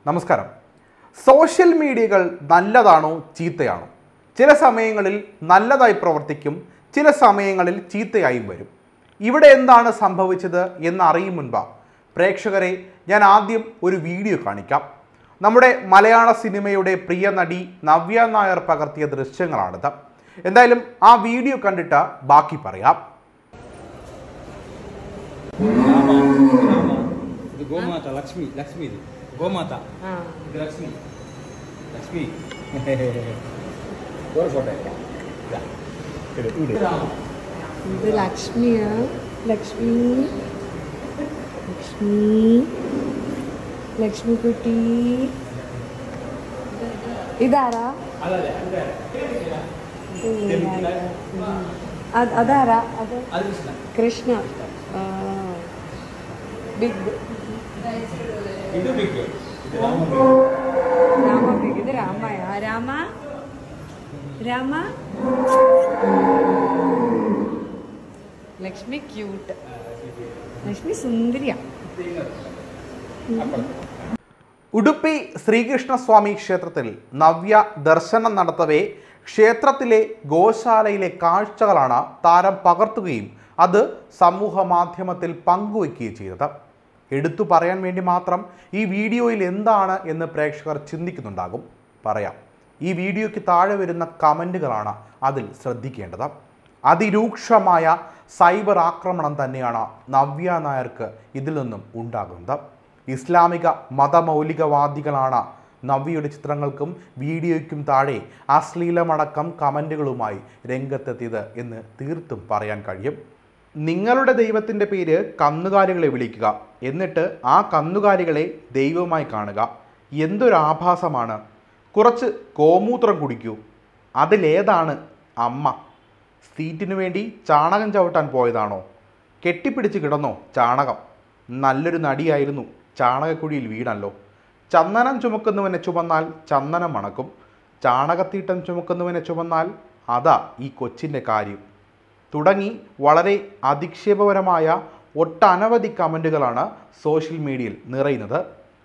നമസ്കാരം. സോഷ്യൽ മീഡിയകൾ നല്ലതാണോ ചീത്തയാണോ? ചില സമയങ്ങളിൽ നല്ലതായി പ്രവർത്തിക്കും, ചില സമയങ്ങളിൽ ചീത്തയായും വരും. ഇവിടെ എന്താണ് സംഭവിച്ചത് എന്നറിയും മുൻപ് പ്രേക്ഷകരെ ഞാൻ ആദ്യം ഒരു വീഡിയോ കാണിക്കാം. നമ്മുടെ മലയാള സിനിമയുടെ പ്രിയ നടി നവ്യ നായർ പകർത്തിയ ദൃശ്യങ്ങളാണിത്. എന്തായാലും ആ വീഡിയോ കണ്ടിട്ട് ബാക്കി പറയാം. गोमाता लक्ष्मी लक्ष्मी गोमाता लक्ष्मी लक्ष्मी और फोटो ഇത് ലക്ഷ്മിയാ. ലക്ഷ്മി ലക്ഷ്മി ലക്ഷ്മി കുട്ടി. ഇതാരാ? അതാരാ? അത് കൃഷ്ണ. Big Rama big. ഇത് രാമയ. രാമ രാമ. ലക്ഷ്മി ക്യൂട്ട്. ലക്ഷ്മി സുന്ദരിയാ. ഉടുപ്പി ശ്രീകൃഷ്ണസ്വാമി ക്ഷേത്രത്തിൽ നവ്യ ദർശനം നടത്തവേ ക്ഷേത്രത്തിലെ ഗോശാലയിലെ കാഴ്ചകളാണ് താരം പകർത്തുകയും അത് സമൂഹ മാധ്യമത്തിൽ പങ്കുവയ്ക്കുകയും ചെയ്തത്. എടുത്തു പറയാൻ വേണ്ടി മാത്രം ഈ വീഡിയോയിൽ എന്താണ് എന്ന് പ്രേക്ഷകർ ചിന്തിക്കുന്നുണ്ടാകും. പറയാം. ഈ വീഡിയോയ്ക്ക് താഴെ വരുന്ന കമൻറ്റുകളാണ് അതിൽ ശ്രദ്ധിക്കേണ്ടത്. അതിരൂക്ഷമായ സൈബർ ആക്രമണം തന്നെയാണ് നവ്യ നായർക്ക് ഇതിൽ നിന്നും ഉണ്ടാകുന്നത്. ഇസ്ലാമിക മതമൗലികവാദികളാണ് നവ്യയുടെ ചിത്രങ്ങൾക്കും വീഡിയോയ്ക്കും താഴെ അശ്ലീലമടക്കം കമൻറ്റുകളുമായി രംഗത്തെത്തിയത് എന്ന് തീർത്തും പറയാൻ കഴിയും. നിങ്ങളുടെ ദൈവത്തിൻ്റെ പേര് കന്നുകാലികളെ വിളിക്കുക, എന്നിട്ട് ആ കന്നുകാലികളെ ദൈവമായി കാണുക. എന്തൊരാഭാസമാണ്. കുറച്ച് ഗോമൂത്രം കുടിക്കൂ. അതിലേതാണ് അമ്മ? സീറ്റിനു വേണ്ടി ചാണകം ചവിട്ടാൻ പോയതാണോ? കെട്ടിപ്പിടിച്ച് കിടന്നോ ചാണകം? നല്ലൊരു നടിയായിരുന്നു, ചാണകക്കുഴിയിൽ വീണല്ലോ. ചന്ദനം ചുമക്കുന്നവനെ ചുമന്നാൽ ചന്ദനം മണക്കും, ചാണകത്തീട്ടം ചുമക്കുന്നവനെ ചുമന്നാൽ അതാ ഈ കൊച്ചിൻ്റെ കാര്യം തുടങ്ങി വളരെ അധിക്ഷേപപരമായ ഒട്ടനവധി കമൻറ്റുകളാണ് സോഷ്യൽ മീഡിയയിൽ നിറയുന്നത്.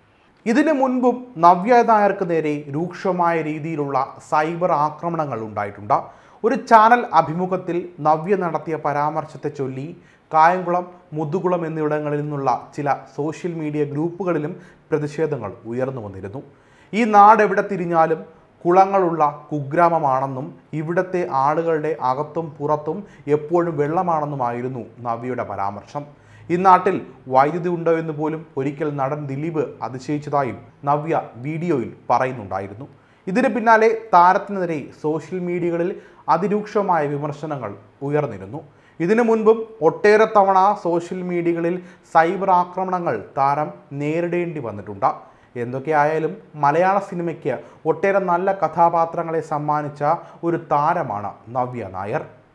ഇതിനു മുൻപും നവ്യ നായർക്ക് നേരെ രൂക്ഷമായ രീതിയിലുള്ള സൈബർ ആക്രമണങ്ങൾ ഉണ്ടായിട്ടുണ്ട്. ഒരു ചാനൽ അഭിമുഖത്തിൽ നവ്യ നടത്തിയ പരാമർശത്തെ ചൊല്ലി കായംകുളം, മുതുകുളം എന്നിവിടങ്ങളിൽ നിന്നുള്ള ചില സോഷ്യൽ മീഡിയ ഗ്രൂപ്പുകളിലും പ്രതിഷേധങ്ങൾ ഉയർന്നു വന്നിരുന്നു. ഈ നാട് എവിടെ തിരിഞ്ഞാലും കുളങ്ങളുള്ള കുഗ്രാമമാണെന്നും ഇവിടുത്തെ ആളുകളുടെ അകത്തും പുറത്തും എപ്പോഴും വെള്ളമാണെന്നുമായിരുന്നു നവ്യയുടെ പരാമർശം. ഈ നാട്ടിൽ വൈദ്യുതി ഉണ്ടോ എന്ന് പോലും ഒരിക്കൽ നടൻ ദിലീപ് അതിശയിച്ചതായും നവ്യ വീഡിയോയിൽ പറയുന്നുണ്ടായിരുന്നു. ഇതിന് പിന്നാലെ താരത്തിനെതിരെ സോഷ്യൽ മീഡിയകളിൽ അതിരൂക്ഷമായ വിമർശനങ്ങൾ ഉയർന്നിരുന്നു. ഇതിനു മുൻപും ഒട്ടേറെ തവണ സോഷ്യൽ മീഡിയകളിൽ സൈബർ ആക്രമണങ്ങൾ താരം നേരിടേണ്ടി വന്നിട്ടുണ്ട്. എന്തൊക്കെയായാലും മലയാള സിനിമയ്ക്ക് ഒട്ടേറെ നല്ല കഥാപാത്രങ്ങളെ സമ്മാനിച്ച ഒരു താരമാണ് നവ്യ നായർ.